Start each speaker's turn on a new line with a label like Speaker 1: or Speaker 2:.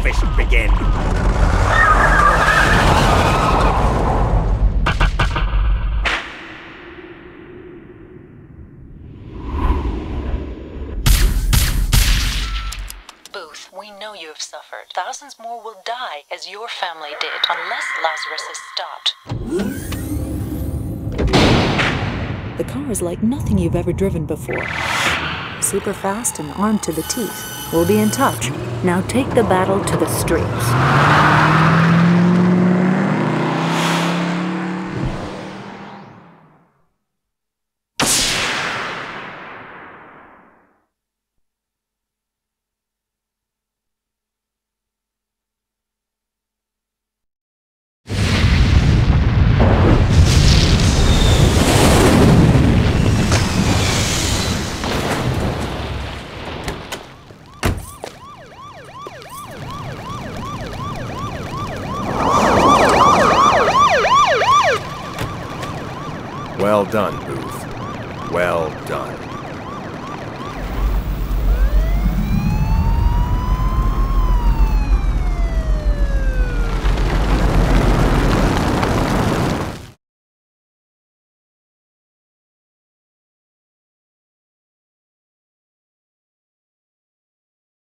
Speaker 1: harvest begin.
Speaker 2: Booth, we know you have suffered. Thousands more will die, as your family did, unless Lazarus is stopped.
Speaker 3: The car is like nothing you've ever driven before. Super fast and armed to the teeth. We'll be in touch. Now take the battle to the streets.
Speaker 4: Well done, Booth.